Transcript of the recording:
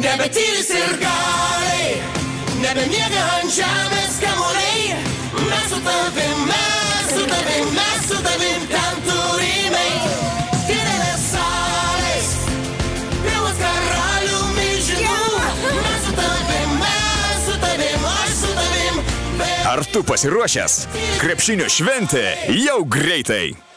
Nebetyli sirgaliai, nebemiega ant žemės kamuoliai. Mes su tavim, mes su tavim, mes su tavim ten turime didelės salės, pilnas karalių milžinų. Mes su tavim, mes su tavim, aš su tavim. Ar tu pasiruošęs? Krepšinio šventė jau greitai.